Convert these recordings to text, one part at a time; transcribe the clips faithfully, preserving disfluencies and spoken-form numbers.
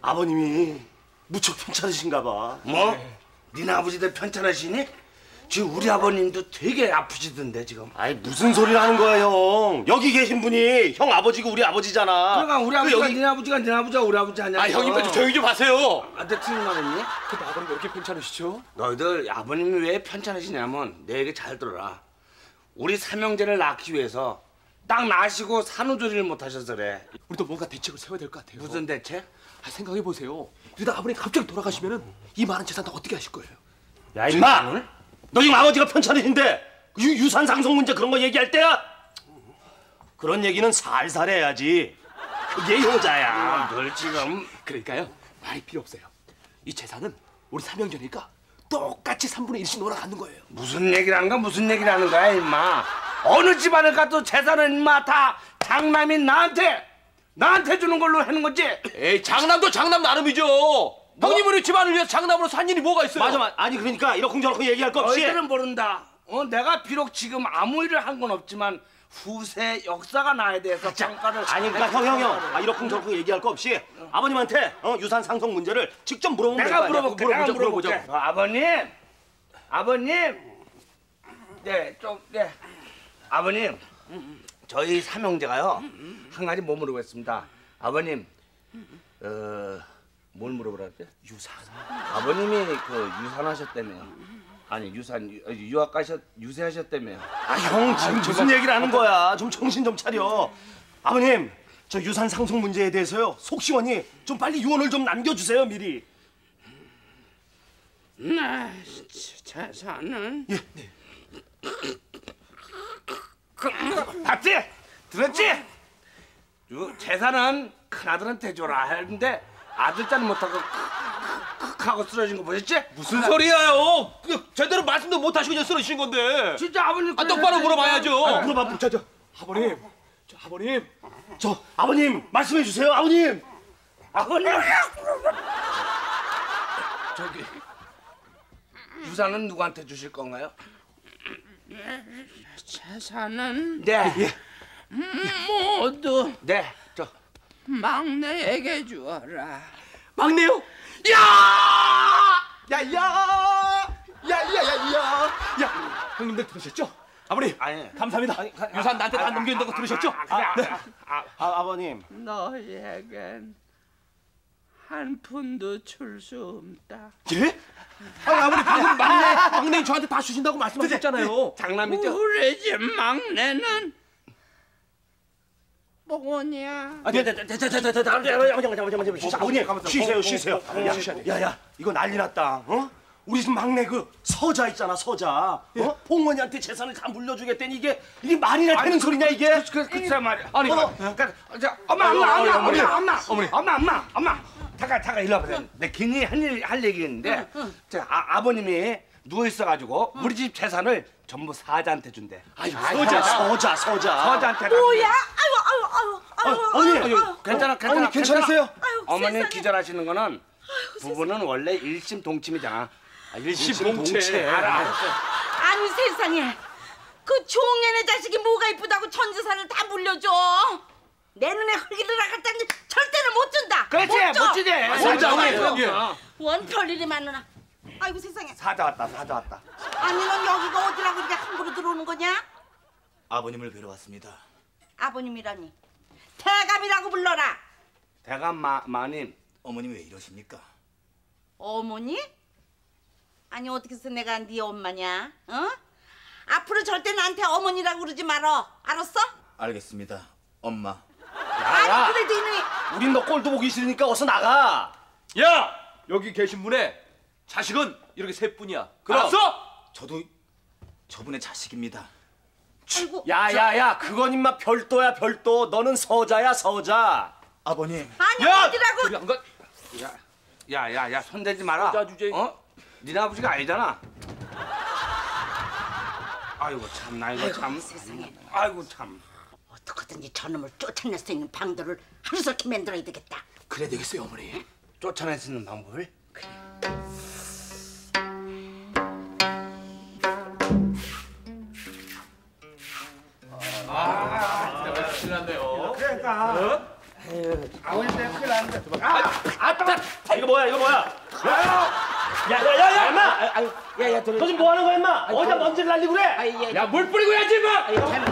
아버님이 무척 편찮으신가 봐. 뭐? 니네 아버지들 편찮으시니? 지금 우리 아버님도 되게 아프시던데 지금. 아이 무슨 소리를 하는 거야 형. 여기 계신 분이 형 아버지고 우리 아버지잖아. 그러니까 우리 아버지가 여기... 니네 아버지가 니네 아버지가 우리 아버지 아니야. 아 형님 좀 조용히 좀 하세요. 아, 내 틀린 말 했니? 근데 아버님 왜 이렇게 편찮으시죠? 너희들 아버님이 왜 편찮으시냐면 내 얘기 잘 들어라. 우리 삼형제를 낳기 위해서 딱 낳으시고 산후조리를 못 하셔서 그래. 우리도 뭔가 대책을 세워야 될 것 같아요. 무슨 대책? 아, 생각해 보세요. 이러다 아버님 갑자기 돌아가시면은 이 많은 재산 다 어떻게 하실 거예요? 야 임마! 너 지금 아버지가 편찮으신데 유, 유산 상속 문제 그런 거 얘기할 때야? 그런 얘기는 살살 해야지. 그게 효자야. 널 지금. 그러니까요 말이 필요 없어요. 이 재산은 우리 삼형제니까 똑같이 삼분의 일씩 놀아가는 거예요. 무슨 얘기를 하는 거야? 무슨 얘기를 하는 거야 임마. 어느 집안을 가도 재산은 임마 다 장남인 나한테 나한테 주는 걸로 하는 거지. 에이 장남도 장남 나름이죠. 뭐? 형님 우리 집안을 위해서 장남으로 산 일이 뭐가 있어요? 맞아 맞아. 아니 그러니까 이러쿵저러쿵 얘기할 거 없이 너희들은 모른다. 어, 내가 비록 지금 아무 일을 한 건 없지만 후세 역사가 나에 대해서 평가를. 아니 그러니까 형 형 형 아, 이러쿵저러쿵 얘기할 거 없이 아버님한테 어, 유산 상속 문제를 직접 물어보면 내가 될 거 아니야. 물어볼게. 내가 물어보자, 물어볼게. 물어보자. 어, 아버님, 아버님, 네, 좀, 네, 아버님, 저희 삼형제가요 한 가지 뭐 물어보겠습니다. 아버님, 어, 뭘 물어보라 그랬지? 유산. 아버님이 그 유산하셨다며. 아니 유산 유, 유학 가셨 유세하셨다며. 아 형 지금 무슨 얘기를 하는 거야? 좀 정신 좀 차려. 아버님 저 유산 상속 문제에 대해서요 속 시원히 좀 빨리 유언을 좀 남겨주세요 미리. 나 재산은 예. 네. 봤지? 들었지? 유, 재산은 큰아들한테 줘라 했는데 아들자는 못하고 크 하고 쓰러진 거 보셨지? 무슨 소리야요? 그냥 제대로 말씀도 못 하시고 그냥 쓰러지신 건데. 진짜 아버님. 아 똑바로 물어봐야죠. 아, 물어봐. 저, 저 아버님, 저 아버님, 저 아버님 말씀해 주세요, 아버님. 아버님. 저기 유산은 누구한테 주실 건가요? 재산은 네. 예. 모두 네. 저 막내에게 주어라. 막내요? 야! 야, 야! 야, 야, 야, 야! 야, 형님들 들으셨죠? 아버님, 아니. 감사합니다. 아니, 가- 유산 나한테 다 아, 넘겨준다고 아, 들으셨죠? 아, 아, 네. 아, 아, 아버님. 너에겐 한 푼도 줄 수 없다. 예? 아니 아버님 방금 막내 막내 저한테 다 주신다고 말씀하셨잖아요. 장남이죠? 우리 집 막내는 뭐냐? 아, 네, 네, 네, 네, 네, 네, 네, 네, 잠깐만, 잠깐만, 잠깐만, 쉬세요. 아버님, 쉬세요, 쉬세요. 야, 야, 야, 이거 난리 났다. 어? 우리 집 막내 그 서자 있잖아, 서자. 어? 봉원이한테 재산을 다 물려주겠다니 이게 이게 말이나 되는 소리냐 이게? 그 글쎄 말이야. 아니, 어, 그러니까 저, 엄마, 엄마, 엄마, 엄마, 엄마, 엄마, 엄마, 엄마, 엄마. 잠깐, 잠깐 일로 와보세요. 내 괜히 할일 얘기 있는데, 저 아, 아버님이 누워 있어가지고 우리 집 재산을 전부 사자한테 준대. 아유, 서자, 서자, 서자. 서자한테. 뭐야? 아유, 아유, 아유, 아유, 어머니, 아유, 아유, 괜찮아, 괜찮아. 어머니 괜찮으세요? 아유, 어머니 세상에. 기절하시는 거는 부부는 원래 일심 동침이잖아. 아, 일심 동체. 알아, 알았어. 아니 세상에 그 종년의 자식이 뭐가 이쁘다고 전 재산을 다 물려줘. 내 눈에 흙이를 나갔다니 절대로 못 준다. 그렇지, 못 줘. 못 주지. 서자, 어머니, 그럼, 그럼, 예. 그럼. 원 별일이 많으나. 아이고 세상에. 사자 왔다, 사자 왔다. 아니 넌 여기가 어디라고 이렇게 함부로 들어오는 거냐? 아버님을 뵈러 왔습니다. 아버님이라니. 대감이라고 불러라. 대감 마, 마님. 어머님 왜 이러십니까? 어머니? 아니 어떻게 해서 내가 네 엄마냐? 어? 앞으로 절대 나한테 어머니라고 그러지 말어. 알았어? 알겠습니다. 엄마. 아니 그래도 이놈이 우린 너 꼴도 보기 싫으니까 어서 나가. 야 여기 계신 분의 자식은 이렇게 세 분이야. 알았어? 저도 저분의 자식입니다. 아이고 야, 야, 야, 그건 임마 별도야, 별도. 너는 서자야, 서자. 아버님. 아니 야 어디라고? 저리 안 가. 야, 야, 야, 손대지 마라. 여자 주제. 어? 니네 아버지가 아니잖아. 아이고 참, 나 이거 참. 세상에. 아이고 참. 어떻게든지 저놈을 쫓아낼 수 있는 방도를 하루속히 만들어야 되겠다. 그래야 되겠어요, 어머니. 쫓아낼 수 있는 방법을? 아, 큰일 났네요. 그러니까 아버님 때문에 큰일 났는데. 아, 아따! 아, 이거 뭐야? 이거 뭐야? 야야야야, 임마! 야야 너 너 지금 뭐 하는 거야, 임마? 어디다 먼지를 날리고 그래? 야 물 뿌리고 해야지 마.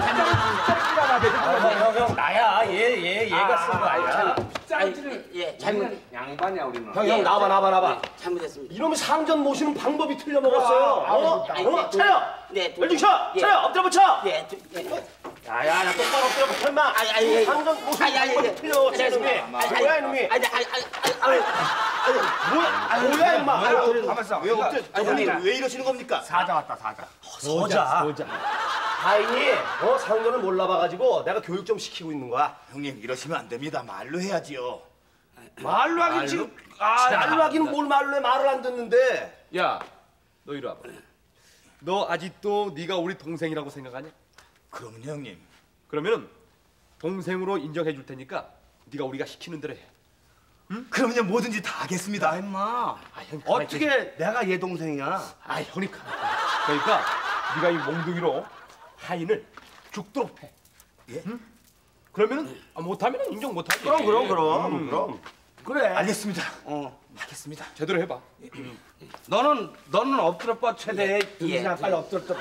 형, 형, 나야. 얘, 얘, 얘가 쓴 거야. 예, 잘못 양반이야 우리는. 형, 형, 나와봐, 나와봐, 나와봐. 잘못했습니다. 이러면 상전 모시는 방법이 틀려 먹었어요. 어? 어? 차려! 네, 열중 쳐! 차려! 엎드려 붙여! 예, 두- 예. 야야, 야, 똑바로 엎드려 붙어, 임마! 아이, 아이, 아이. 상전 모시는 아이, 아이, 방법이 아이. 틀려, 제 놈이. 뭐야, 이놈이? 아니, 아니, 아니, 아니, 뭐야, 뭐야, 임마? 가만있어. 왜 엎드려? 형님 왜 이러시는 겁니까? 사자 왔다 사자. 서자. 다행히 어, 상전을 몰라봐가지고 내가 교육 좀 시키고 있는 거야. 형님 이러시면 안 됩니다. 말로 해야지요. 말로 하긴 지금. 아, 말로 하기는 뭘 말로 해, 말을 안 듣는데. 야 너 이리 와봐. 너 아직도 네가 우리 동생이라고 생각하냐? 그러면 형님 그러면은 동생으로 인정해 줄 테니까 네가 우리가 시키는 대로 해. 그러면요 뭐든지 다 하겠습니다. 아 임마. 아, 형, 어떻게 내가 얘 동생이야? 아 형이 가. 그러니까 네가 이 몽둥이로 하인을 죽도록 해. 예? 응? 그러면은 아, 못하면 인정 못하지. 그럼 그럼 그럼 음. 그럼. 그래. 알겠습니다. 어. 하겠습니다. 제대로 해봐. 너는 너는 엎드려 뻗 최대 등신아 빨리 엎드려 뻗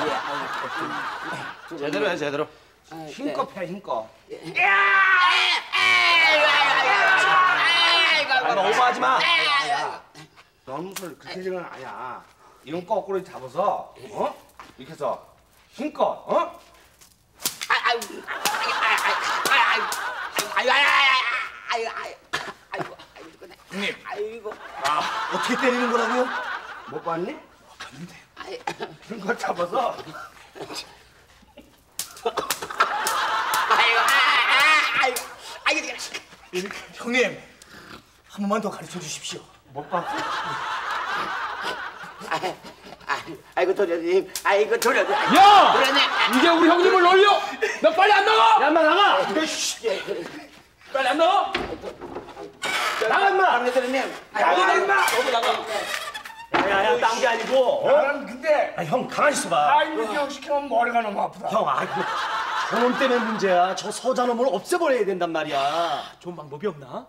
쳐. 제대로 해 제대로. 힘껏 해 힘껏. 아, 너 오버하지 마. 너는 무슨 그렇게 생각은 아니야. 이건 거꾸로 잡아서 어? 이렇게 해서 힘껏 어? 아유, 아유, 아유, 아유, 아유, 아유, 아이고, 아이고, 형님 아이고, 아 어떻게 때리는 거라고요? 못 봤니? 봤는데. 아유, 힘껏 잡아서 아유, 아유, 아유, 아유, 형님 한 번만 더 가르쳐 주십시오. 못 봤어? 아유, 아유, 아이고 도련님, 아이고 도련님. 야! 도련님. 이게 우리 형님을 놀려? 너 빨리 안 나가! 야, 인마 나가. 빨리 안 나가! 나가 인마. 아니 도련님. 나가 임마! 너도 나가. 야야야, 딴 게 아니고. 어? 나는 근데 아, 형 가만히 있어봐. 아이고 기억 시키면 머리가 너무 아프다. 형, 아이고. 저놈 때문에 문제야. 저 서자놈을 없애버려야 된단 말이야. 좋은 방법이 없나?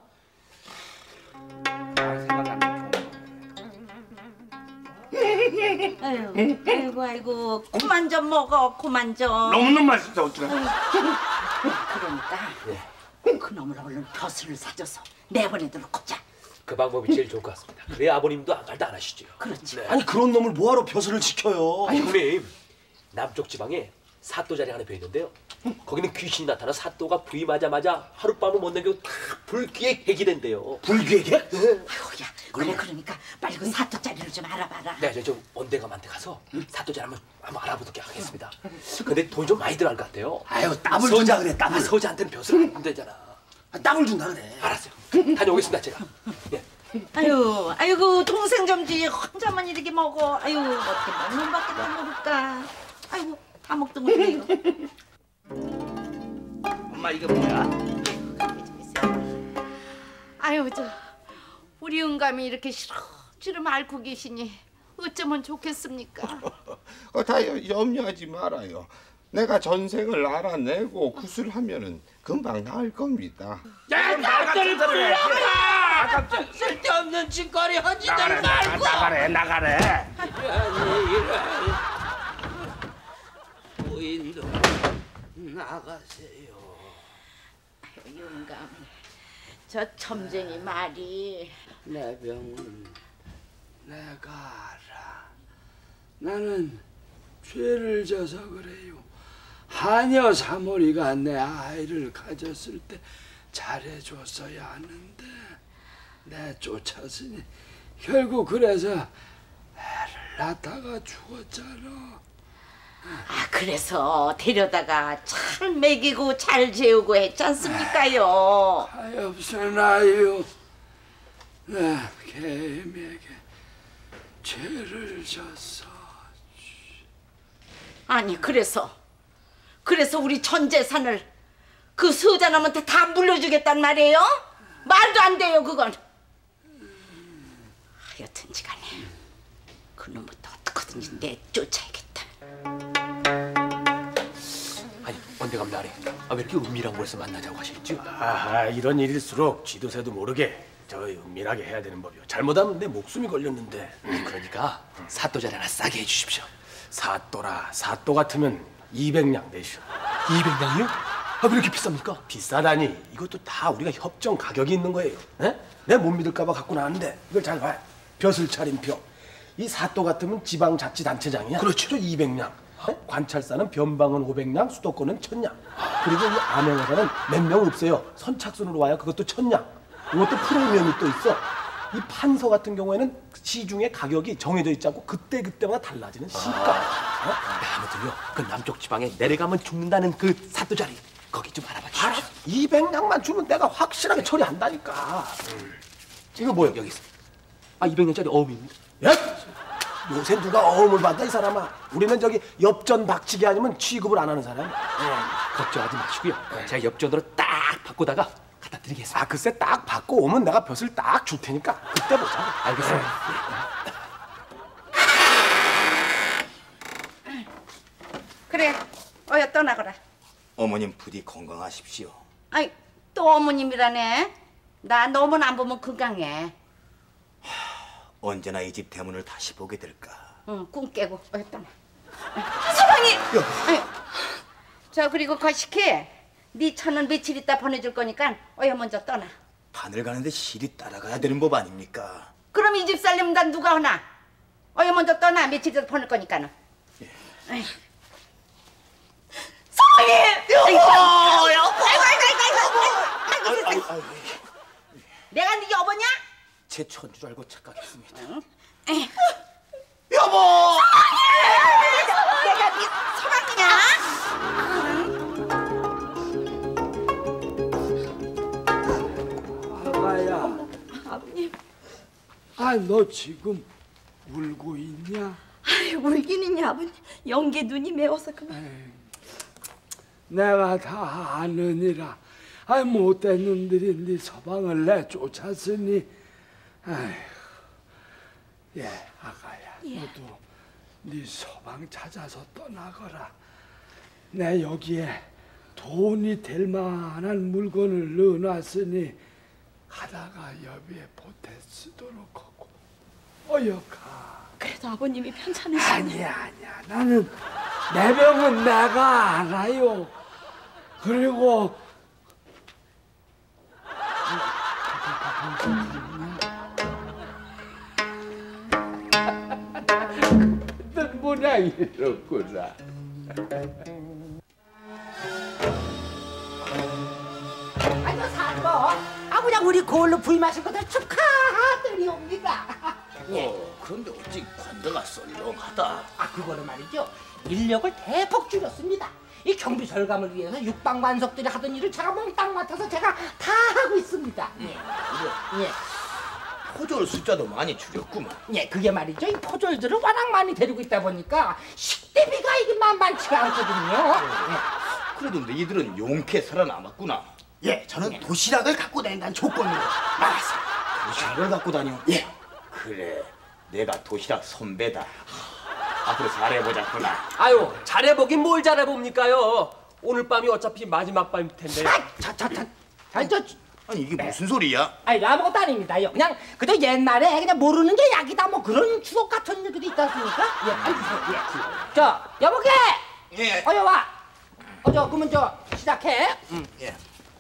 아유, 아이고, 아이고, 그만 좀 먹어, 그만 좀. 너무너무 맛있어 어쩌나. 그러니까 그놈을 얼른 벼슬을 사줘서 내보내도록 하자. 그 방법이 제일 좋을 것 같습니다. 그래야 아버님도 아무 말도 안 하시죠. 그렇지. 아니 그런 놈을 뭐하러 벼슬을 지켜요? 아니 형님, 남쪽 지방에 사또 자리 하나 배 있는데요. 거기는 귀신이 나타나 사또가 부임하자마자 하룻밤을 못 남기고 다 불귀에 해기된대요. 불귀에게? 아이고, 야, 그래 그러니까 빨리 그 사또 자리를 좀 알아봐라. 네, 저 원대감한테 가서 사또 자리 한번, 한번 알아보도록 하겠습니다. 근데 돈이 좀 많이 들어갈 것 같아요. 아유, 땀을 준다 그래, 땀을. 아, 서자한테는 벼슬 안 되잖아. 아, 땀을 준다 그래. 알았어요. 다녀오겠습니다, 제가. 예. 아유, 아이고 동생 점지 혼자만 이렇게 먹어. 아유, 어떻게 먹는 밖에 다 모를까. 아이고, 다 먹던 거네 이거. 엄마 이게 뭐야? 아유 저 우리 영감이 이렇게 시름시름 앓고 계시니 어쩌면 좋겠습니까? 어, 다 여- 염려하지 말아요. 내가 전생을 알아내고 구술하면은 금방 나을 겁니다. 야, 나를 불러라! 아깝지. 쓸데없는 짓거리 하지들 나가래 말고. 나가래 나가래. 부인도 나가세요. 영감, 저 점쟁이 말이 내 병은 내가 알아. 나는 죄를 져서 그래요. 하녀 사모리가 내 아이를 가졌을 때 잘해줬어야 하는데 내 쫓았으니 결국 그래서 애를 낳다가 죽었잖아. 아 그래서 데려다가 잘 먹이고 잘 재우고 했지 않습니까요? 하엽사나요. 내 개임에게 죄를 졌어. 아니 그래서 그래서 우리 전 재산을 그 서자남한테 다 물려주겠단 말이에요? 말도 안 돼요 그건. 하여튼지간에 그놈부터 어떻게든지 내쫓아야겠다. 아니 원대감 갑나리. 아, 왜 이렇게 은밀한 곳에서 만나자고 하셨지? 아하, 이런 일일수록 쥐도 새도 모르게 저 은밀하게 해야 되는 법이요. 잘못하면 내 목숨이 걸렸는데. 그러니까 사또 자리 하나 싸게 해주십시오. 사또라, 사또 같으면 이백냥 내시오. 이백 냥이요? 아, 왜 이렇게 비쌉니까? 비싸다니. 이것도 다 우리가 협정 가격이 있는 거예요. 에? 내 못 믿을까 봐 갖고 나왔는데 이걸 잘 봐. 벼슬 차림표. 이 사또 같으면 지방자치단체장이야. 그렇죠. 저 이백냥. 관찰사는 변방은 오백냥, 수도권은 천냥. 그리고 이 암행어사는 몇 명 없어요. 선착순으로 와야 그것도 천냥. 이것도 프리미엄이 또 있어. 이 판서 같은 경우에는 시중에 가격이 정해져 있지 않고 그때 그때마다 달라지는 시가. 아, 네, 아무튼요. 그 남쪽 지방에 내려가면 죽는다는 그 사또 자리 거기 좀 알아봐 주십시오. 알았어. 이백냥만 주면 내가 확실하게 처리한다니까. 음. 이거 뭐예요? 여기 있어. 아, 이백 년짜리 어음입니다. 예? 요새 누가 어음을 받아 이 사람아. 우리는 저기 엽전 박치기 아니면 취급을 안 하는 사람. 예, 걱정하지 마시고요. 제가 엽전으로 딱 바꾸다가 갖다 드리겠습니다. 아 글쎄 딱 받고 오면 내가 벼슬 딱 줄 테니까 그때 보자. 알겠습니다. 그래, 어여 떠나거라. 어머님 부디 건강하십시오. 아이, 또 어머님이라네. 나 너만 안 보면 건강해. 언제나 이 집 대문을 다시 보게 될까. 응, 꿈 깨고 어여 떠나. 사랑이. 아이, 저 그리고 거시키, 네 천은 며칠 있다 보내줄 거니까 어여 먼저 떠나. 바늘 가는데 실이 따라가야 되는 법 아닙니까? 그럼 이 집 살림 난 누가 하나? 어여 먼저 떠나. 며칠 있다 보낼 거니까는. 예. 아이. 사랑이. 여보, 여보. 아이고, 아이고, 아이고, 아이고, 아이고, 아이고. 내가 네 여보냐? 제 천 줄 알고 착각했습니다. 응? 여보! 내가 네 서방이냐? 아가야. 아버님. 아, 너 지금 울고 있냐? 아유, 울긴 있냐 아버님. 연기에 눈이 매워서 그만. 내가 다 아느니라. 아, 못된 놈들이 네 서방을 내쫓았으니. 아휴, 예, 아가야, 예. 너도 네 서방 찾아서 떠나거라. 내 여기에 돈이 될 만한 물건을 넣어놨으니 가다가 여비에 보태 쓰도록 하고 어여가. 그래도 아버님이 편찮으시네. 아니야, 아니야. 나는 내 병은 내가 알아요. 그리고 그땐 모양이었구나. 아이고 사또, 아 그냥 우리 고을로 부임하신 것을 축하드리옵니다. 예. 어, 그런데 어찌 관대가 썰렁하다. 아 그거는 말이죠. 인력을 대폭 줄였습니다. 이 경비 절감을 위해서 육방관석들이 하던 일을 제가 몽땅 맡아서 제가 다 하고 있습니다. 예. 예. 포졸 숫자도 많이 줄였구만. 예, 그게 말이죠. 이 포졸들을 워낙 많이 데리고 있다 보니까 식대비가 이게 만만치가 않거든요. 예. 그래도 너희들은 용케 살아남았구나. 예, 저는 도시락을 갖고 다닌다는 조건으로 알았어. 도시락을 갖고 다녀. 예. 그래, 내가 도시락 선배다. 앞으로 잘해보자꾸나. 아유, 잘해보긴 뭘 잘해봅니까요? 오늘 밤이 어차피 마지막 밤일 텐데. 아, 자, 자, 자, 자, 저, 아니 이게 무슨 소리야? 아니 아무것도 아닙니다요. 그냥 그저 옛날에 그냥 모르는 게 약이다 뭐 그런 추억 같은 일들이 있지 않습니까? 예, 앉으세요. 예. 저 여보게. 예. 어여 와. 어저 그러면 저 시작해. 음, 예.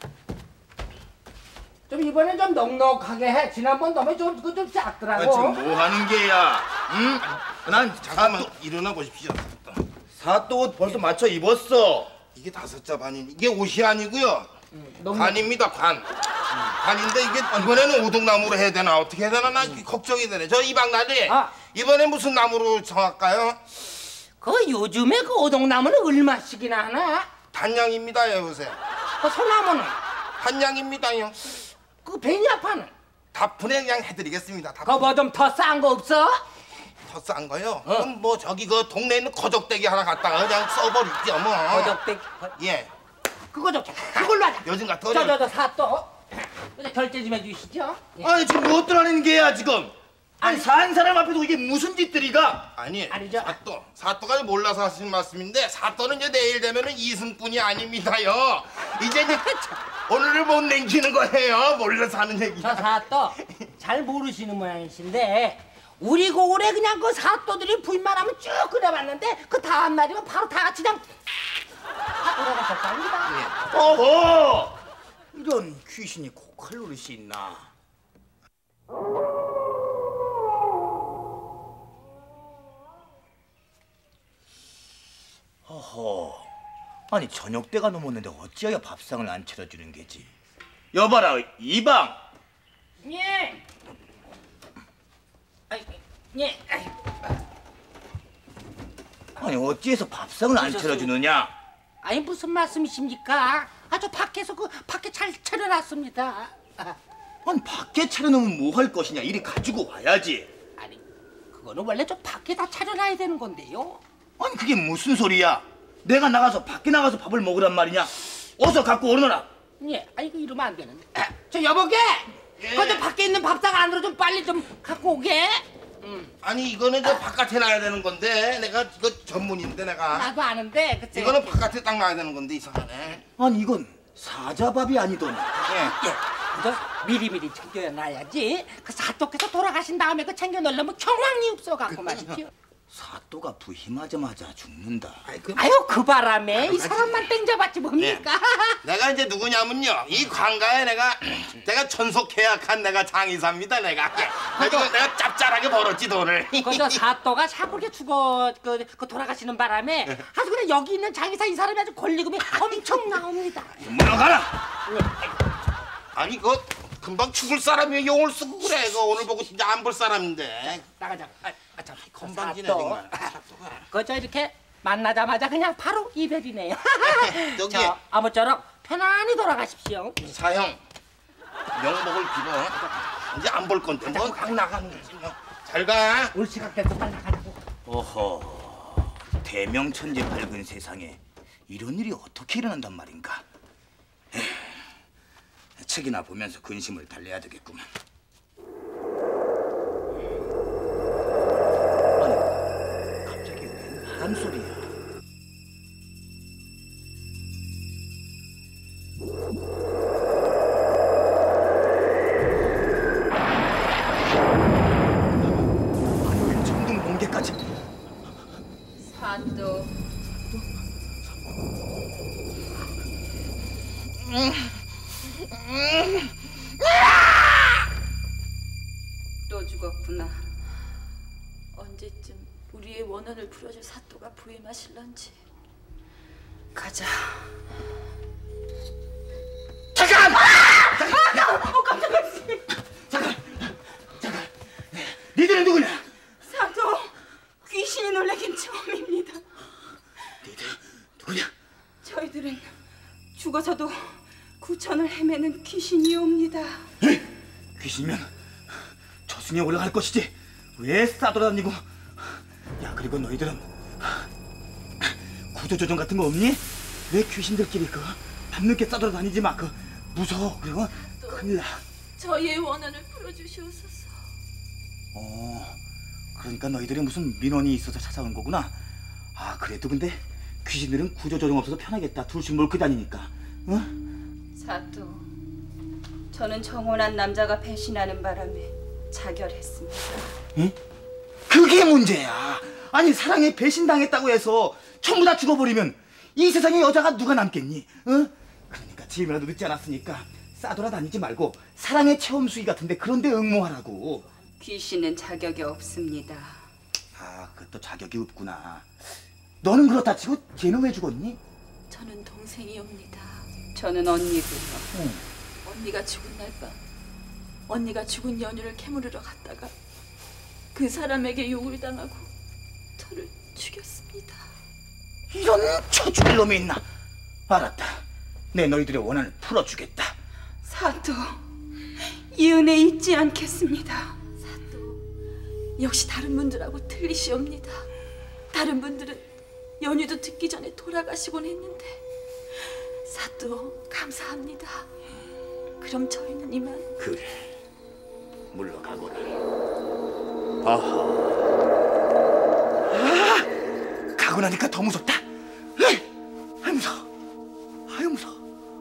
좀 이번엔 좀 넉넉하게 해. 지난번 너무 좀 그거 좀 작더라고. 아, 지금 뭐 하는 게야? 응? 난 잠깐만 일어나 보십시오. 사또 옷 벌써 맞춰 입었어. 이게 다섯 자 반이 이게 옷이 아니고요. 음, 너무... 관입니다 관. 관인데 이게 이번에는 오동나무로 해야 되나 어떻게 해야 되나 나 걱정이 되네. 저 이방나리 아. 이번에 무슨 나무로 정할까요? 그 요즘에 그 오동나무는 얼마씩이나 하나? 단양입니다요 요새. 그 소나무는? 한양입니다요. 그 베니아파는? 다분에 그냥 해드리겠습니다. 그거 뭐 좀 더 싼 거 없어? 더 싼 거요? 그럼 뭐 저기 그 동네에 있는 거적대기 하나 갖다가 그냥 써버릴게요 뭐. 거적대기? 예. 그거 좋죠. 그걸로 하자. 요즘 같은 저 저 저 사또. 결제 좀 해주시죠. 예. 아니 지금 무엇들 하는 게야 지금? 아니 산 사람 앞에서 이게 무슨 짓들이가? 아니 아니죠. 사또 사또가 몰라서 하신 말씀인데 사또는 이제 내일 되면은 이승뿐이 아닙니다요. 이제 이제 오늘을 못 냉기는 거예요. 몰라서 하는 얘기. 저 사또 잘 모르시는 모양이신데 우리 고을에 그냥 그 사또들이 부인만 하면 쭉 끓여봤는데 그 다음 날이면 바로 다 같이 그냥 다 돌아가셨답니다. 어허! 이런 귀신이 고칼 노릇이 있나? 허허, 아니 저녁 때가 넘었는데 어찌하여 밥상을 안 차려주는 게지? 여봐라, 이방! 예. 아이, 예. 아이. 아니 어찌해서 밥상을 안 차려주느냐? 아니 무슨 말씀이십니까? 아주 밖에서 그 밖에 잘 차려놨습니다. 아, 아니 밖에 차려놓으면 뭐 할 것이냐? 이리 가지고 와야지. 아니 그거는 원래 좀 밖에 다 차려놔야 되는 건데요. 아니 그게 무슨 소리야? 내가 나가서 밖에 나가서 밥을 먹으란 말이냐? 어서 갖고 오너라. 예, 아니 그 이러면 안 되는데. 아, 저 여보게, 예. 그거 좀 밖에 있는 밥상 안으로 좀 빨리 좀 갖고 오게. 음. 아니 이거는 저 바깥에 놔야 되는 건데 내가 이거 전문인데 내가 나도 아는데 그때 이거는 바깥에 딱 놔야 되는 건데 이상하네. 아니 이건 사자밥이 아니더니. 예. 예, 그거 미리미리 챙겨놔야지. 그 사또께서 돌아가신 다음에 그 챙겨 놓으려면 경황이 없어갖고 말이죠. 사또가 부임하자마자 죽는다. 아이, 그... 아유 그 바람에 이 사람만 땡잡았지 뭡니까? 예. 내가 이제 누구냐면요 이 관가에 내가 내가 전속 계약한 내가 장의사입니다 내가. 예. 그래서 내가 짭짤하게 벌었지 돈을. 그저 사또가 샤프게 죽어 그, 그 돌아가시는 바람에 아주 그냥 여기 있는 장의사 이 사람이 아주 권리금이 엄청 나옵니다. 물러가라. 아니 그 금방 죽을 사람이 용을 쓰고 그래. 그 오늘 보고 진짜 안 볼 사람인데. 나가자. 아, 아, 참, 건방지네 사또. 정말. 그저 이렇게 만나자마자 그냥 바로 이별이네요. 여기. 저 아무쪼록 편안히 돌아가십시오. 사형 명복을 빌어. 이제 안 볼 건데 뭐 각 나가는 거지 뭐. 잘 가. 올 시각 돼서 빨리 가자고. 어허, 대명천지 밝은 세상에 이런 일이 어떻게 일어난단 말인가? 에휴, 책이나 보면서 근심을 달래야 되겠구만. 아니, 갑자기 웬 바람 소리야? 아니 웬 전등 번개까지? 사또. 또 죽었구나. 언제쯤 우리의 원한을 풀어줄 사또가 부임하실런지. 가자. 잠깐! 어 깜짝이야. 잠깐! 잠깐! 니들은 누구냐? 사또 귀신이 놀라긴 처음입니다. 니들 누구냐? 저희들은 죽어서도 구천을 헤매는 귀신이옵니다. 에이, 귀신이면 저승에 올라갈 것이지 왜 싸돌아다니고? 야 그리고 너희들은 구조조정 같은 거 없니? 왜 귀신들끼리 그 밤늦게 싸돌아다니지 마. 그 무서워. 그리고 큰일 나. 저희의 원한을 풀어주시옵소서. 어, 그러니까 너희들이 무슨 민원이 있어서 찾아온 거구나. 아 그래도 근데 귀신들은 구조조정 없어서 편하겠다. 둘씩 몰고 다니니까. 응? 사또, 저는 정혼한 남자가 배신하는 바람에 자결했습니다. 응? 그게 문제야. 아니 사랑에 배신당했다고 해서 전부 다 죽어버리면 이 세상에 여자가 누가 남겠니? 응? 그러니까 지금이라도 늦지 않았으니까 싸돌아다니지 말고 사랑의 체험수기 같은데 그런 데 응모하라고. 귀신은 자격이 없습니다. 아 그것도 자격이 없구나. 너는 그렇다 치고 쟤는 왜 죽었니? 저는 동생이옵니다. 저는 언니고요. 응. 언니가 죽은 날 밤 언니가 죽은 연유를 캐물으러 갔다가 그 사람에게 욕을 당하고 저를 죽였습니다. 이런 처죽일 놈이 있나? 알았다. 내 너희들의 원한을 풀어주겠다. 사또, 이 은혜 잊지 않겠습니다. 사또, 역시 다른 분들하고 틀리시옵니다. 다른 분들은 연유도 듣기 전에 돌아가시곤 했는데 사또 감사합니다. 그럼 저희는 이만. 그래, 물러가거라. 아, 가고 나니까 더 무섭다. 아유 무서워. 아유 무서워.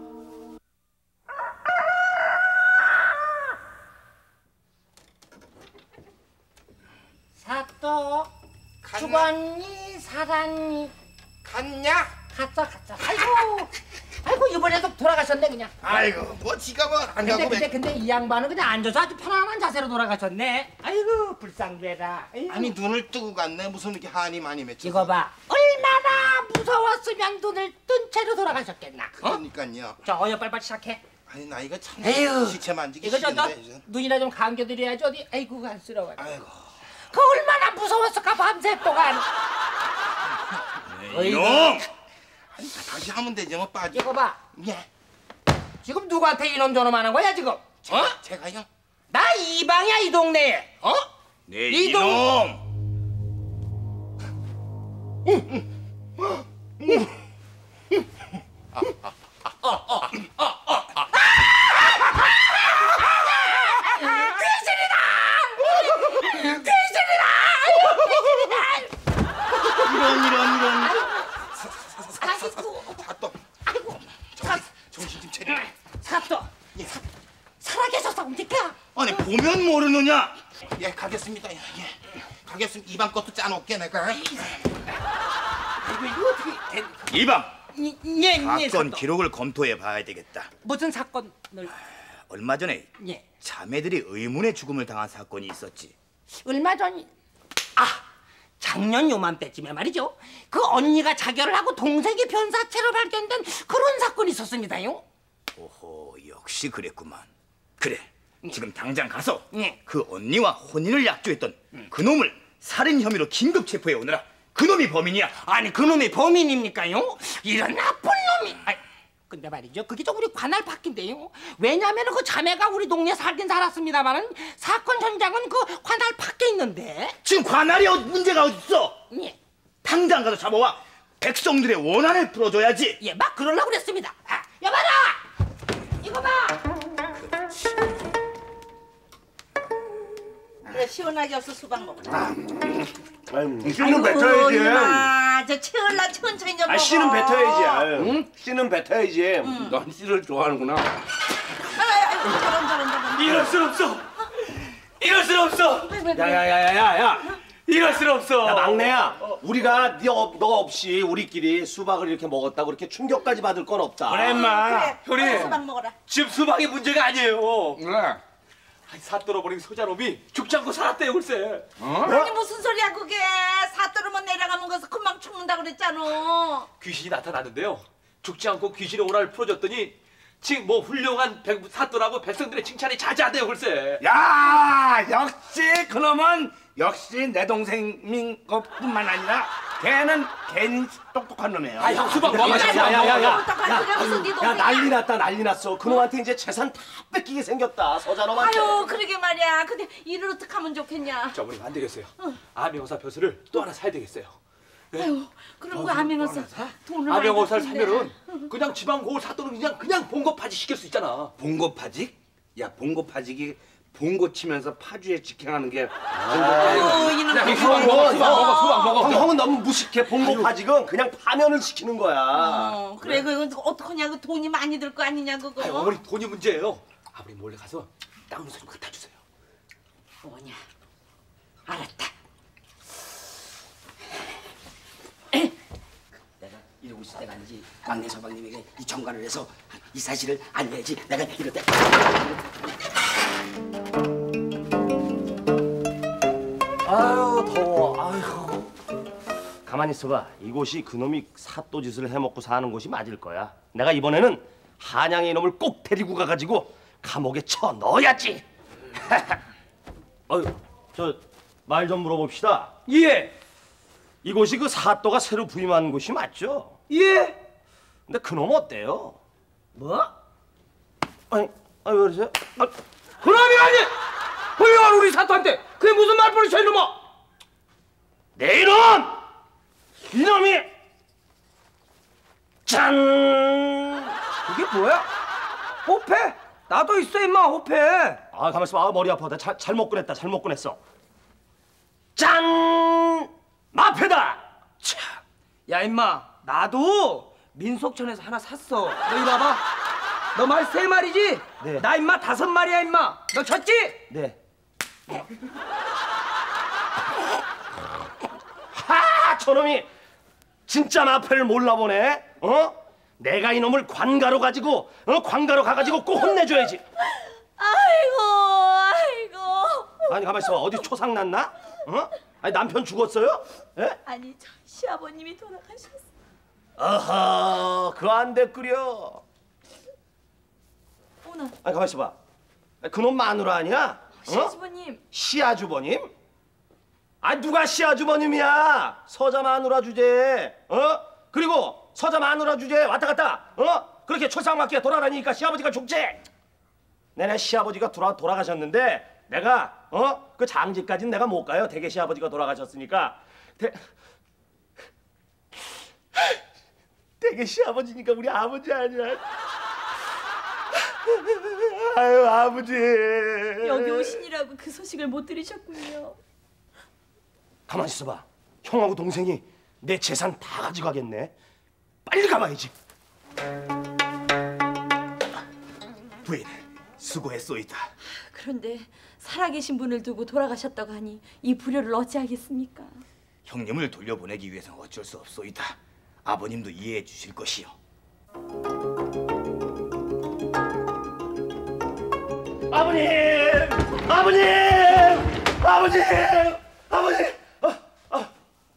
사또 죽었니 살았니? 갔냐? 갔어 갔어. 아이고 아이고 이번에도 돌아가셨네 그냥. 아이고 뭐 지가 뭐 안 근데 가고 근데 근데 이 양반은 그냥 앉아서 아주 편안한 자세로 돌아가셨네. 아이고 불쌍해라. 아이고. 아니 눈을 뜨고 갔네. 무슨 이렇게 한이 많이 맺혀. 이거 봐. 얼마나 무서웠으면 눈을 뜬 채로 돌아가셨겠나. 어? 그러니까요. 자 어여 빨빨 시작해. 아니 나이가 참 에휴. 시체 만지기 이거 저, 저 싫은데. 이제. 눈이나 좀 감겨드려야지 어디. 아이고 안쓰러워. 아이고. 그 얼마나 무서웠을까 밤새 동안. 이놈. 아니 다시 하면 되지 뭐 빠지. 이거 봐. 예. 지금 누구한테 이놈 저놈 하는 거야 지금? 어? 제가요? 나 이방이야 이 동네에. 어? 네 이놈. 이놈. 이런 이런 이런. 아이고. 사또. 아이고. 정신 좀 차려. 사또. 예. 사, 살아계셨습니까? 아니 보면 모르느냐? 예 가겠습니다. 예 가겠습니다. 이방 것도 짜놓게 내가. 아이고 이거 어떻게 된? 이방. 예, 예, 예, 사건 사또. 기록을 검토해 봐야 되겠다. 무슨 사건을? 얼마 전에 예. 자매들이 의문의 죽음을 당한 사건이 있었지. 얼마 전이 아 작년 요맘때쯤에 말이죠. 그 언니가 자결을 하고 동생이 변사체로 발견된 그런 사건이 있었습니다요. 오호, 역시 그랬구만. 그래, 지금 당장 가서 예. 그 언니와 혼인을 약조했던 그놈을 살인 혐의로 긴급 체포해 오느라. 그놈이 범인이야. 아니 그놈이 범인입니까요? 이런 나쁜 놈이. 아이, 근데 말이죠. 그게 좀 우리 관할 밖인데요. 왜냐하면 그 자매가 우리 동네에 살긴 살았습니다만은 사건 현장은 그 관할 밖에 있는데. 지금 관할이 어, 문제가 어딨어? 예. 당장 가서 잡아와 백성들의 원한을 풀어줘야지. 예, 막 그러려고 그랬습니다. 아, 여봐라! 이거 봐! 그래 시원하게 어서 수박 먹어라. 씨는 뱉어야지. 이마, 저 채울라 천천히 좀 먹어. 아 씨는 뱉어야지. 아유. 응? 씨는 뱉어야지. 넌 씨를 좋아하는구나. 아이고 저런 저런 저런. 이럴 순 없어. 이럴 순 없어. 왜, 왜, 왜. 야야야야야. 이럴 순 없어. 야 막내야, 우리가 네 어, 너 없이 우리끼리 수박을 이렇게 먹었다고 그렇게 충격까지 받을 건 없다. 그래 인마. 그래, 형님. 수박 먹어라. 지금 수박이 문제가 아니에요. 그래. 아니, 사또로 버린 소자놈이 죽지 않고 살았대요 글쎄. 아니 무슨 소리야 그게. 사또로만 내려가면 거기서 금방 죽는다고 그랬잖아. 귀신이 나타났는데요. 죽지 않고 귀신의 오라를 풀어줬더니 지금 뭐 훌륭한 백, 사또라고 백성들의 칭찬이 자자하대요 글쎄. 야 역시 그놈은 역시 내 동생인 것뿐만 아니라 걔는 괜히 똑똑한 놈이에요. 아 형 수박 먹어. 야야야야. 그게 무슨 네 야 동생이야. 난리 났다 난리 났어. 그놈한테 이제 재산 다 뺏기게 생겼다 서자놈한테. 아유 그러게 말이야. 근데 일을 어떻게 하면 좋겠냐. 저 어머님 안 되겠어요. 암행어사 벼슬을 또 하나 사야 되겠어요. 아유 그럼 그 암행어사 돈을 많이 암행어사를 줬는데. 사면은 그냥 지방 고을 사또는 그냥 그냥 봉고 파지 시킬 수 있잖아. 봉고 파직? 야 봉고 파직이 봉고 치면서 파주에 직행하는 게 아유 이놈. 야, 수박 먹어, 수박 먹어, 수박 먹어. 형, 형은 너무 무식해. 봉고파직은 그냥 파면을 시키는 거야. 어, 그래 그 어떡하냐. 그 돈이 많이 들 거 아니냐 그거. 아유, 어머니 돈이 문제예요. 아버님 몰래 가서 땅 문서 좀 갖다 주세요. 뭐냐. 알았다. 내가 이러고 있을 때가 아니지. 막내 서방님에게 이 정관을 해서 이 사실을 알려야지. 내가 이럴 때. 아유 더워. 아유. 가만히 있어봐. 이곳이 그놈이 사또짓을 해먹고 사는 곳이 맞을 거야. 내가 이번에는 한양의 이놈을 꼭 데리고 가가지고 감옥에 쳐 넣어야지. 어휴, 저 말 좀 물어봅시다. 예, 이곳이 그 사또가 새로 부임한 곳이 맞죠? 예. 근데 그놈 어때요? 뭐? 아니, 아니 왜 그러세요? 아, 그놈이 아니. 훌륭한 우리 사또한테 그게 무슨 말버릇이야 이놈아? 내 이놈! 이놈이 짠! 그게 뭐야? 호패? 나도 있어 임마 호패. 아 가만있어 봐. 아, 머리 아파. 나 자, 잘못 꺼냈다. 잘못 꺼냈어. 짠! 마패다! 참. 야 임마 나도 민속촌에서 하나 샀어. 너 이리 와봐. 너 말 세 마리지? 네. 나 임마 다섯 마리야 임마. 너 쳤지? 네. 하! 저놈이 진짜 마패를 몰라보네. 어? 내가 이놈을 관가로 가지고 어? 관가로 가가지고 꼭 혼내줘야지. 아이고 아이고. 아니 가만 있어봐. 어디 초상 났나? 어? 아니 남편 죽었어요? 예? 아니 저 시아버님이 돌아가셨어. 아하, 그 안 됐구려. 오나. 아니 가만 있어봐. 그놈 마누라 아니야? 시아주버님. 어? 시아주버님? 아 누가 시아주버님이야? 서자 마누라 주제. 어? 그리고 서자 마누라 주제 왔다 갔다. 어? 그렇게 초상맞게 돌아다니니까 시아버지가 죽지. 내내 시아버지가 돌아 돌아가셨는데 내가 어? 그 장지까지는 내가 못 가요. 대개 시아버지가 돌아가셨으니까. 대... 되게 시아버지니까 우리 아버지 아니야. 아유 아버지. 여기 오시니라고 그 소식을 못 들으셨군요. 가만히 있어봐. 형하고 동생이 내 재산 다 가져가겠네. 빨리 가봐야지. 부인 수고했소이다. 그런데 살아계신 분을 두고 돌아가셨다고 하니 이 불효를 어찌하겠습니까? 형님을 돌려보내기 위해서는 어쩔 수 없소이다. 아버님도 이해해 주실 것이요. 아버님! 아버님! 아버님! 아버님! 아, 아.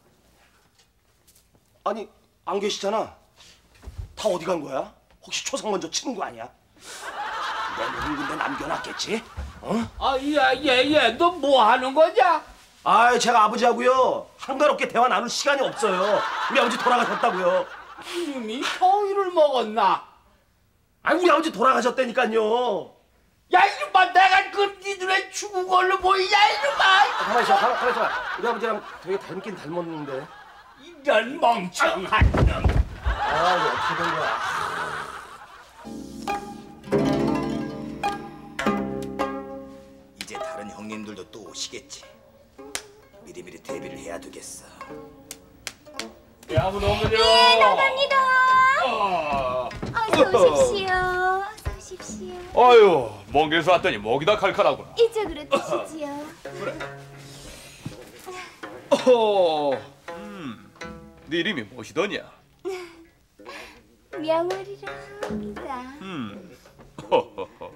아니 안 계시잖아. 다 어디 간 거야? 혹시 초상 먼저 치는 거 아니야? 내 놈은 근데 남겨놨겠지? 어? 아예예예 너 뭐 하는 거냐? 아 제가 아버지하고요 한가롭게 대화 나눌 시간이 없어요. 우리 아버지 돌아가셨다고요. 이미 성의를 먹었나? 아 우리 아버지 돌아가셨다니까요. 야 이놈아 내가 그 니들의 죽은 걸로 보이냐 이놈아. 아, 가만히 있어 가만, 가만히 있어. 우리 아버지랑 되게 닮긴 닮았는데. 이런 멍청한 놈. 아 이거 어떻게 된 거야. 이제 다른 형님들도 또 오시겠지. 미리미리 대비를 해야 되겠어. 야 그러면요. 네 나갑니다. 어. 어서 오십시오. 어서 오십시오. 아유, 먼 길에서 왔더니 목이 다 칼칼하구나. 이쪽으로 드시지요. 그래. 어, 음, 네 이름이 무엇이더냐? 명월이라 합니다. 음, 허허허.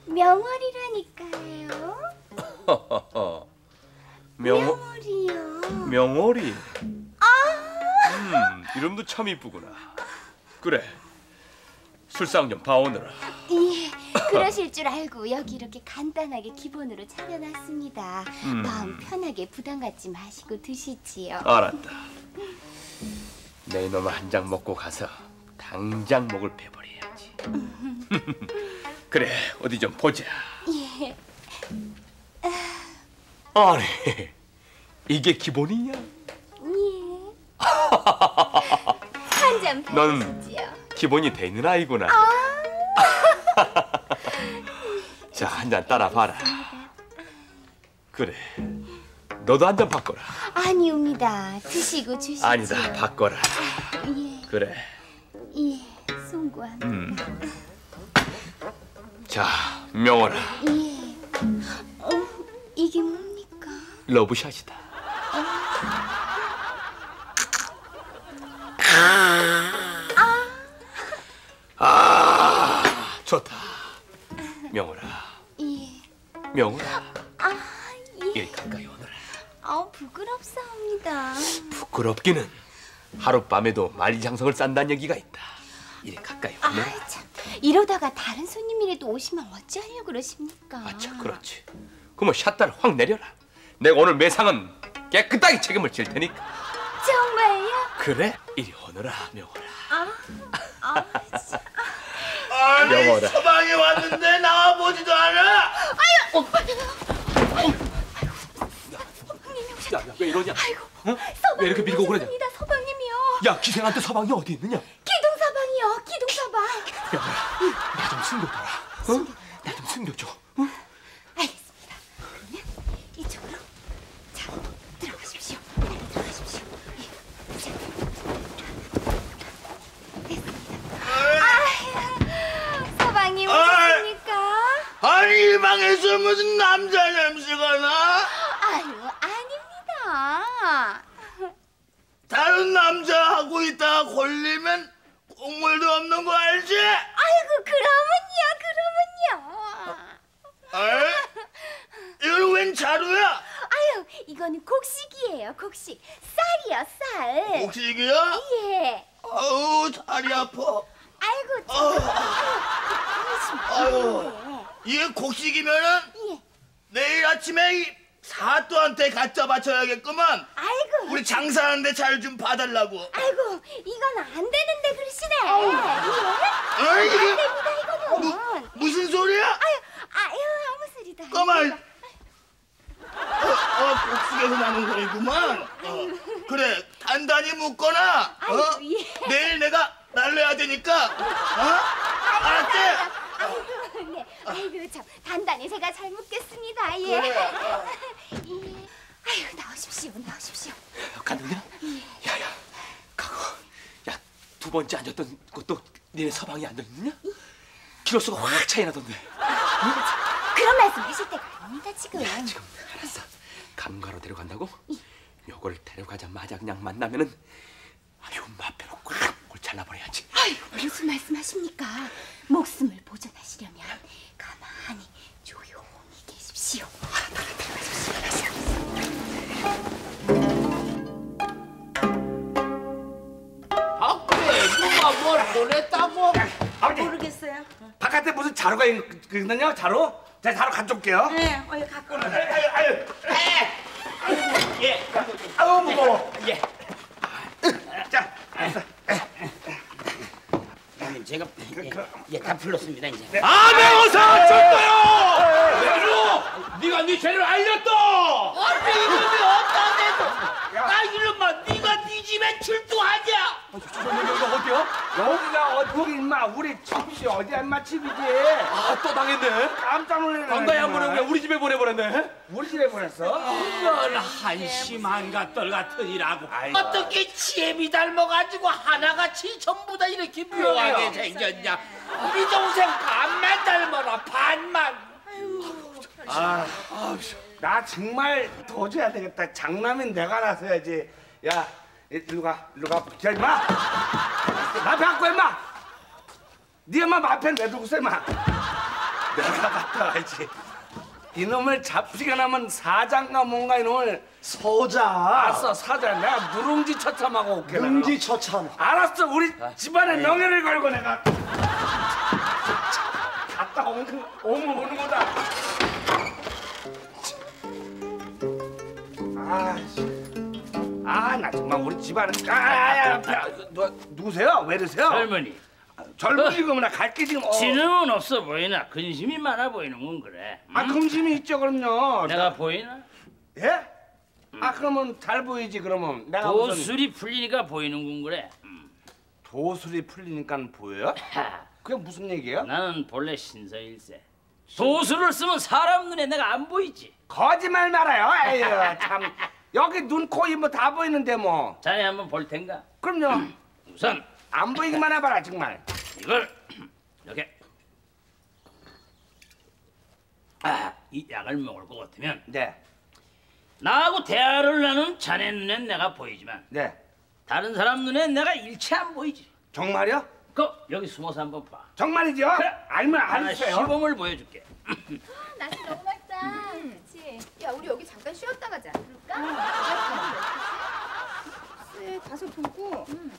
명월이라니까요. 허허허. 명, 명월이요. 명월이. 아. 음, 이름도 참 이쁘구나. 그래, 술상 좀 봐오느라. 예, 그러실 줄 알고 여기 이렇게 간단하게 기본으로 차려놨습니다. 음. 마음 편하게 부담 갖지 마시고 드시지요. 알았다. 내 이놈을 한 장 먹고 가서 당장 목을 베버려야지. 그래, 어디 좀 보자. 예. 아니, 이게 기본이냐? 예. 한 잔 넌 받으시지요. 기본이 돼 있는 아이구나. 자, 한 잔 따라 봐라. 그래, 너도 한 잔 바꿔라. 아니옵니다. 드시고 주시지요. 아니다, 바꿔라. 예, 그래. 예, 송구합니다. 음. 자, 명월아, 예. 어, 이게 뭡니까? 러브샷이다. 아, 좋다. 명월아, 예. 명월아, 아, 예. 이리 가까이 오너라. 아, 부끄럽사옵니다. 부끄럽기는 하룻밤에도 만리장성을 싼다는 얘기가 있다. 이리 가까이 오너라. 아, 참. 이러다가 다른 손님이라도 오시면 어찌하려고 그러십니까? 아, 참 그렇지. 그러면 샷다를 확 내려라. 내가 오늘 매상은 깨끗하게 책임을 질 테니까. 정말요? 그래, 이리 오너라, 명월아. 아, 아, 참. 아니 명월아. 서방이 왔는데 나와보지도 않아. 아유, 오빠. 야, 야, 왜 이러냐? 아이고, 응? 서방님 왜 이렇게 밀고 그러냐? 죄송합니다, 서방님이요. 야, 기생한테 서방이 어디 있느냐? 기둥서방이요, 기둥서방. 명월아, 나 좀 숨겨둬라. 응? 나 좀 숨겨줘. 응? 알겠습니다. 그러면 이쪽으로 자 들어가시. 방에서 무슨 남자 냄새가 나? 아유, 아닙니다. 다른 남자하고 있다가 걸리면 국물도 없는 거 알지? 아이고, 그러면요, 그러면요. 에? 이건 웬 자루야? 아유, 이거는 곡식이에요, 곡식. 쌀이요, 쌀. 곡식이야? 예. 아우 다리 아파. 아이고, 저. 아유, 이게 곡식이면은 예. 내일 아침에 이 사또한테 갖다 바쳐야겠구만. 아이고. 우리 장사하는데 잘 좀 봐달라고. 아이고, 이건 안 되는데 그러시네. 예. 아, 안 이게 됩니다, 이거는. 무, 무슨 소리야? 아유, 아유, 아무 소리도 아니고. 까만. 어, 어, 곡식에서 나는 소리구만. 어, 그래, 단단히 묶거나. 어? 아이고, 예. 내일 내가 날려야 되니까. 어? 알았지? 아이고, 네. 아이고, 참 단단히 제가 잘 묻겠습니다. 예. 그래. 예. 아이고, 나오십시오, 나오십시오. 가느냐? 야야, 가고. 야, 두 번째 앉았던 곳도 니네 서방이 앉았느냐? 키로수가 확 차이 나던데. 그런 말씀 하실 때가 아닙니다, 지금. 야, 지금 알았어. 감가로 데려간다고? 요걸 데려가자마자 그냥 만나면은 아유 마패로 꽉 잘라버려야지. 아유, 무슨 말씀하십니까? 목숨을 보존하시려면 가만히 조용히 계십시오. 아 그래 누가 뭘 보냈다고? 아버지 모르겠어요. 바깥에 무슨 자루가 있- 있거든요. 자루? 제가 자루 가져올게요. 네, 어여 갖고 오라. 아유 아유. 예. 아유 무거워. 예. 자. 형님 제가 예, 다 풀렀습니다 이제. 아메오사 쳤어요. 내로 네가 네 죄를 알렸다. 아니 이놈이 어따 대고 나 이놈아 네가 네 집에 출두하냐? 여기가 어디야? 여기가 어디 임마 우리 집이 어디야 임마 집이지. 아 또 당했네. 깜짝 놀랐네. 반가이 안 보내고 그냥 우리 집에 보내버렸네. 우리 집에 보냈어? 이런 한심한 것들 같으니라고 어떻게 치애비 닮아가지고 하나같이 전부 다 이렇게 묘하게 생겼냐? 우리 동생 반만 닮아라 반만. 아, 나 정말 도저해야 되겠다. 장남인 내가 나서야지. 야, 일로 가, 일로 가. 자, 임마. 마패 갖고 임마. 네 엄마 마패는 왜 두고 있어, 임마. 내가 갔다 와야지. 이놈을 잡히게 나면 사장가 뭔가 이놈을 서자. 알았어, 사자. 내가 누룽지 처참하고 올게. 능지 처참. 알았어, 우리 집안의 명예를 걸고 내가 갔다 오는, 오면 오는 거다. 아, 나 정말 우리 집안은 아야, 누 누구세요? 왜 이러세요? 젊은이. 젊은이고 뭐나 갈게 지금. 어. 지능은 없어 보이나 근심이 많아 보이는군 그래. 응? 아, 근심이 있죠, 그럼요. 내가 보이나? 예? 아, 그러면 잘 보이지 그러면. 내가 무슨 도술이 풀리니까 보이는군 그래. 응. 도술이 풀리니까 보여요? 그게 무슨 얘기예요? 나는 본래 신서일세. 도술을 쓰면 사람 눈에 내가 안 보이지. 거짓말 말아요. 에휴, 참. 여기 눈, 코, 입 뭐 다 보이는데 뭐. 자네 한번 볼 텐가? 그럼요. 우선 안 보이기만 해봐라 정말. 이걸 이렇게 아, 이 약을 먹을 것 같으면 네. 나하고 대화를 나눈 자네 눈엔 내가 보이지만 네. 다른 사람 눈엔 내가 일체 안 보이지. 정말요? 그 여기 숨어서 한번 봐. 정말이죠? 그래. 알면 하나 알겠어요. 시범을 보여줄게. 날씨 너무 맑다. 그렇지. 야, 우리 여기 잠깐 쉬었다 가자. 그럴까? 네, 가서 보고. 응.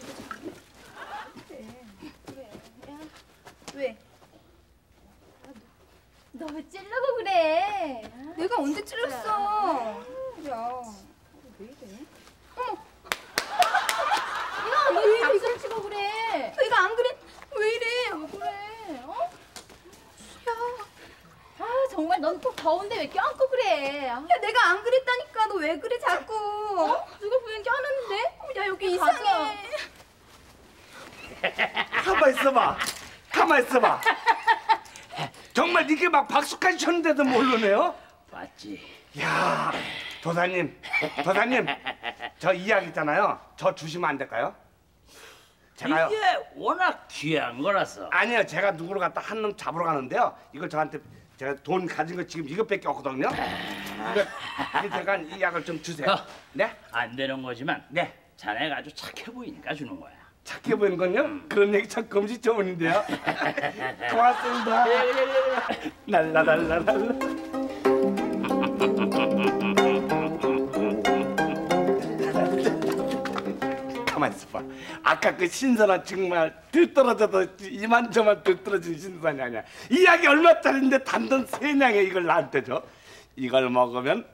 그래. 그래. 야, 왜? 너 왜 찔러고 그래? 내가 언제 찔렀어? 야, 왜 이래? 어머. 야, 너 왜 박수를 치고 그래? 내가 안 그래? 왜 이래? 왜 그래? 어? 야, 아, 정말 넌 꼭 더운데 왜 껴안고 그래? 아, 야, 내가 안 그랬다니까. 너 왜 그래 자꾸? 어? 누가 보면 껴안았는데? 야, 여기 이상해. 가만 있어봐. 가만 있어봐. 정말 이게 막 박수까지 쳤는데도 모르네요. 봤지. 야, 도사님, 도사님, 저 이야기 있잖아요. 저 주시면 안 될까요? 제가요. 이게 워낙 귀한 거라서. 아니요, 제가 누구를 갖다 한 놈 잡으러 가는데요. 이걸 저한테 제가 돈 가진 거 지금 이것밖에 없거든요. 이거 잠깐 이 약을 좀 주세요. 어. 네? 안 되는 거지만 네. 자네가 아주 착해 보이니까 주는 거야. 착해 보이는 건요? 그런 얘기 참 금시초문인데요. 고맙습니다. 랄라랄라랄라. 가만 있어봐. 아까 그 신선한 정말 들떨어져도 이만저만 들떨어진 신선이 아니야. 이 약이 얼마짜리인데 단돈 세 냥에 이걸 나한테 줘? 이걸 먹으면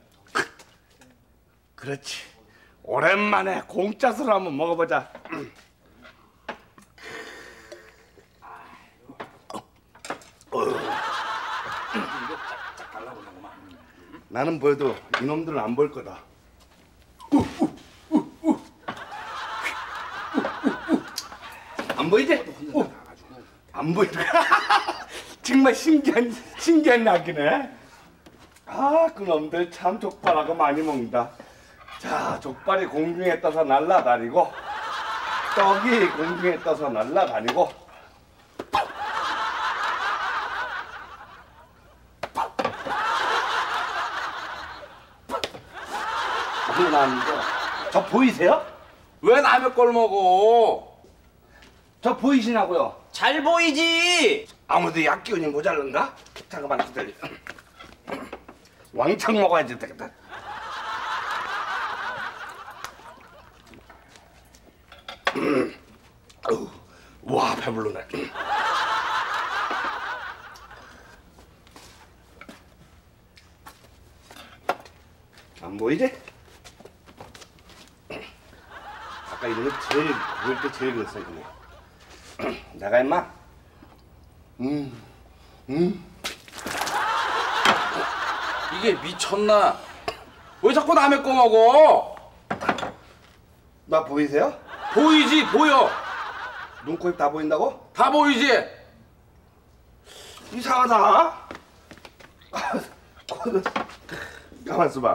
그렇지. 오랜만에 공짜수로 한번 먹어보자. 나는 보여도 이놈들은 안 볼 거다. 안 보이지? 안 보이다. 정말 신기한 신기한 약이네. 아, 그놈들 참 족발하고 많이 먹는다. 자, 족발이 공중에 떠서 날아다니고 떡이 공중에 떠서 날아다니고 저 보이세요? 왜 남의 걸 먹어? 저 보이시냐고요? 잘 보이지. 아무도 약 기운이 모자른가? 잠깐만 기다려. 왕창 먹어야지 되겠다. 와, 배불러네. 안 보이지? 아까 이름이 제일 보일 때 제일 그랬어 이거. 내가 임마. 음, 음. 이게 미쳤나? 왜 자꾸 남의 거 먹어? 나 보이세요? 보이지, 보여. 눈, 코, 입 다 보인다고? 다 보이지? 이상하다. 가만 있어봐.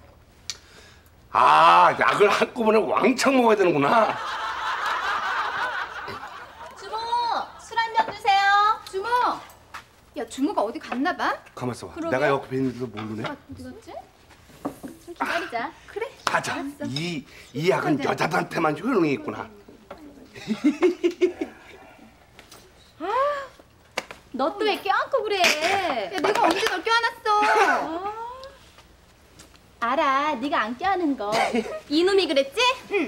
아, 약을 한꺼번에 왕창 먹어야 되는구나. 주모, 술 한 잔 주세요. 주모. 야, 주모가 어디 갔나 봐? 가만 있어봐. 그러게. 내가 옆에 있는데도 모르네. 아, 어디 갔지? 좀 기다리자. 그래. 가자. 알았어. 이, 이 약은 그래. 여자들한테만 효능이 있구나. 너 또 왜 껴안고 그래? 야, 내가 언제 널 껴안았어? 알아, 네가 안 껴안은 거. 이놈이 그랬지? 응.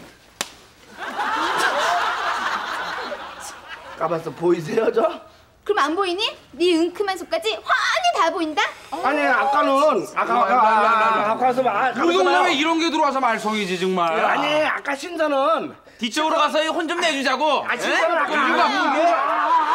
가만있어. 보이세요, 저? 그럼 안 보이니? 네 은큼한 속까지 환히 다 보인다? 아니, 아까는 아까 아까 아까서 봐. 우리 동네에 이런 게 들어와서 말썽이지 정말. 아니, 아까 신선은 뒤쪽으로 가서 혼 좀 내주자고. 아, 신선은 아까 이유가 뭐게?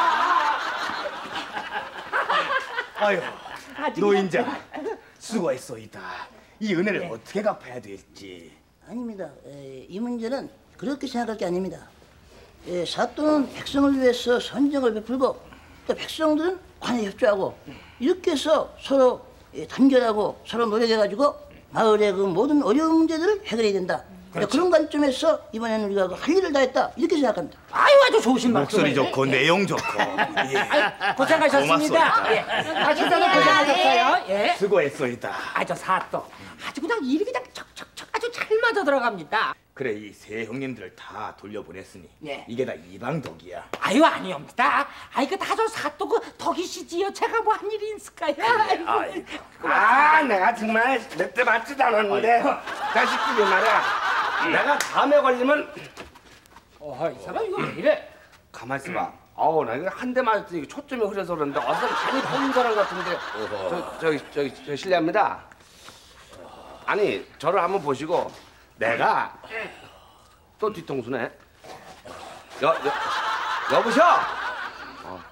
아유, 노인자 수고했소이다. 이 은혜를 어떻게 갚아야 될지. 아닙니다. 에, 이 문제는 그렇게 생각할 게 아닙니다. 에, 사또는 백성을 위해서 선정을 베풀고 또 백성들은 관에 협조하고 이렇게 해서 서로 에, 단결하고 서로 노력해가지고 마을의 그 모든 어려운 문제들을 해결해야 된다. 그렇죠. 그런 관점에서 이번에는 우리가 그 할 일을 다했다 이렇게 생각합니다. 아유, 아주 좋으신 말씀. 목소리 좋고 내용 좋고. 예. 아유, 고생하셨습니다. 고맙소이다. 예. 아, 식사도 고생하셨어요. 예. 수고했소이다. 아, 저 사또 아주 그냥 일이 그냥 척척척 아주 잘 맞아 들어갑니다. 그래, 이 세 형님들을 다 돌려보냈으니 예. 이게 다 이방덕이야. 아유, 아니옵니다. 아이, 그 다 저 사또 그 덕이시지요. 제가 뭐 한 일이 있을까요? 아이, 아, 내가 정말 몇 대 맞지도 않았는데 자식들이 말이야. 내가 감에 걸리면 어, 이 사람 이거 왜 이래? 가만 있어봐. 아우, 나 이거 한 대 맞았더니 초점이 흐려서 그러는데 어떤 많이 보는 사람 같은데. 저 저기 저기 저 실례합니다. 아니, 저를 한번 보시고 내가 또 뒤통수네. 여, 여 여보셔. 어.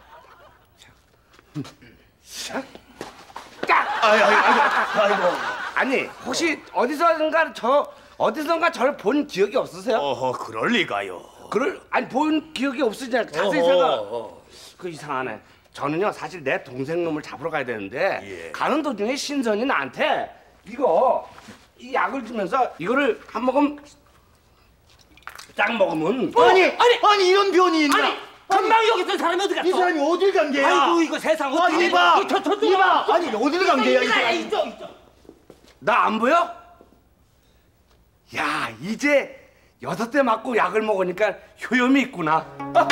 자. 까. 아이고, 아이고, 아이고. 아니, 혹시 어디선가 저 어디선가 저를 본 기억이 없으세요? 어허, 그럴 리가요. 그럴 아니 본 기억이 없으시잖아요. 자세히 생각. 그 이상하네. 저는요 사실 내 동생 놈을 잡으러 가야 되는데 예. 가는 도중에 신선이 나한테 이거 이 약을 주면서 이거를 한 모금 딱 먹으면 아니, 아니, 아니 이런 변이 있나? 아니 금방 여기 있던 사람이 어디 갔어? 이 사람이 어딜 간 게야? 아이고 이거 세상 어떻게 아니 이봐, 저, 저, 저, 이봐, 아니 어딜 간 게야 이 이거, 사람이? 이거, 이거. 나 안 보여? 야, 이제 여섯 대 맞고 약을 먹으니까 효염이 있구나.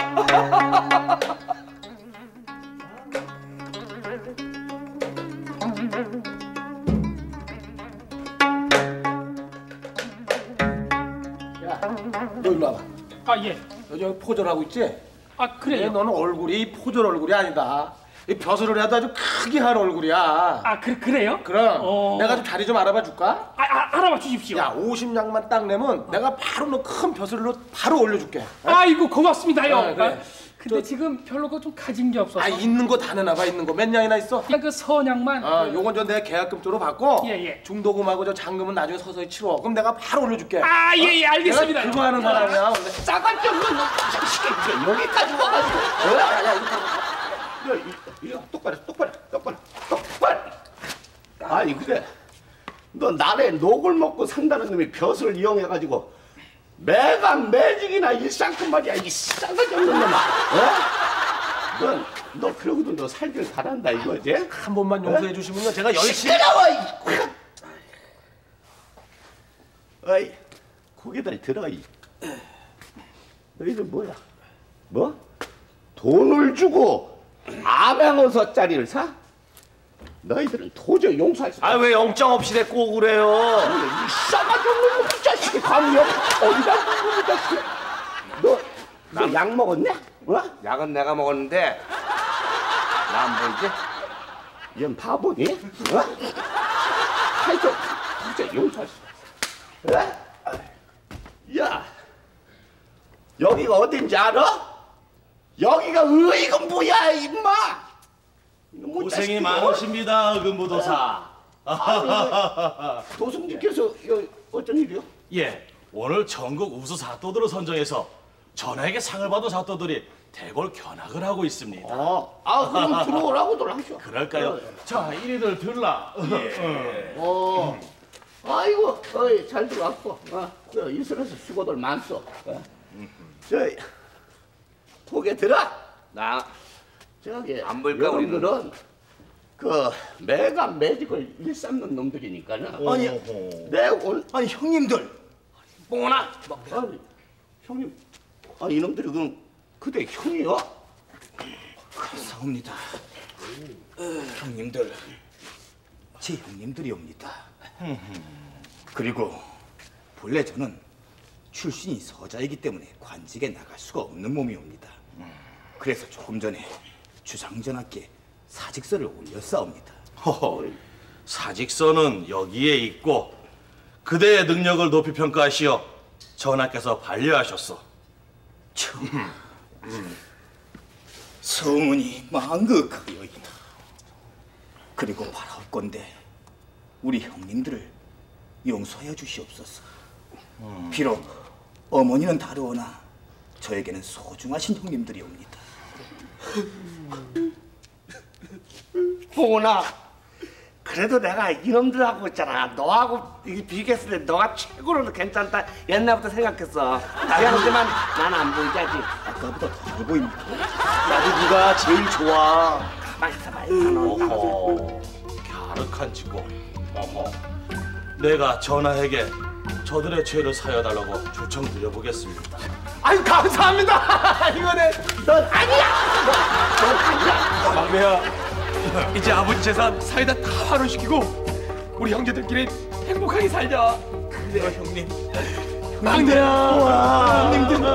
너 일로 와봐. 아 예. 너 저기 포졸하고 있지? 아 그래요? 너는 얼굴이 포졸 얼굴이 아니다. 이 벼슬을 해도 아주 크게 한 얼굴이야. 아 그, 그래요? 그럼 어... 내가 좀 자리 좀 알아봐 줄까? 아, 아 알아봐 주십시오. 야 오십 냥만 딱 내면 내가 바로 너 큰 벼슬로 바로 올려줄게. 어? 아이고 고맙습니다요. 어, 그래. 아, 근데 지금 별로 그 좀 가진 게 없어서. 아 있는 거 다 내놔봐. 있는 거 몇 냥이나 있어? 그냥 그 선양만. 아 요건 저 내가 계약금 쪽으로 받고 예, 예. 중도금하고 저 잔금은 나중에 서서히 치러. 그럼 내가 바로 올려줄게. 아 예 예 알겠습니다. 내가 그거 하는 사람이야 원래. 싸가지 없는 놈 자식이 여기까지 와가지고. 어? 야, 야, 이거 야, 이, 이, 똑바로, 똑바로, 똑바로, 똑바로. 아니 그래, 너 날에 녹을 먹고 산다는 놈이 벼슬을 이용해가지고 매간 매직이나 일상큼 말이야 이 싸가지 없는 놈아. 어? 넌, 너 그러고도 너 살길 바란다 이거지? 한 번만 용서해 주시면요 제가 열심히. 시끄러워! 어이, 거기다 들어 이. 너희들 뭐야? 뭐? 돈을 주고 암행어서짜리를 사? 너희들은 도저히 용서할 수 없어. 아 왜 영장 없이 데리고 그래요? 이 싸가지 없는 놈이 자식이 감히 어디다 두고 이 자식. 너, 너 약 먹었냐? 어? 약은 내가 먹었는데 나 안 보이지? 얘는 바보니? 어? 하여튼 도저히 용서할 수 없어. 어? 야, 여기가 어딘지 알아? 여기가 의금 뭐야 임마! 고생이 많으십니다, 의금부도사. 도승님께서 어쩐 일이요? 예, 오늘 전국 우수 사또들을 선정해서 전하에게 상을 받은 사또들이 대궐 견학을 하고 있습니다. 어, 아 그럼 들어오라고들 하셔. 그럴까요? 어. 자, 이리들 들라. 예. 어, 아이고, 어이 잘 들어왔고, 어, 저 이슬에서 수고들 많소. 어. 저 고개 들어. 나 저기 안 보일까, 여러분들은 그 매간 매직을 일삼는 놈들이니까는. 아니, 내 오늘 아니 형님들. 뽕아, 아니 형님, 아 이놈들이 그럼 그대 형이요? 감사합니다. 형님들, 제 형님들이옵니다. 그리고 본래 저는 출신이 서자이기 때문에 관직에 나갈 수가 없는 몸이옵니다. 그래서 조금 전에 주상전하께 사직서를 올렸사옵니다. 허허, 사직서는 여기에 있고 그대의 능력을 높이 평가하시어 전하께서 반려하셨소. 참, 소문이 망극하여이다. 그리고 바라옵건대 우리 형님들을 용서해 주시옵소서. 비록 어머니는 다르오나 저에게는 소중하신 형님들이옵니다. 봉은아, 그래도 내가 이놈들하고 있잖아. 너하고 이게 비교했을 때 너가 최고로 괜찮다 옛날부터 생각했어. 미안하지만 난 안 보이지 아직. 아까보다 더 보입니다. 나도 네가 제일 좋아. 가만히 있어봐. 있어. 어허, 갸륵한 짓고. 어허, 내가 전하에게 저들의 죄를 사여달라고 조청드려보겠습니다. 아유 감사합니다. 이거는 넌 아니야. 넌 아니야. 막내야, 이제 아버지 재산 사이다 다 환원시키고 우리 형제들끼리 행복하게 살자. 그래요 형님. 막내야. 형님들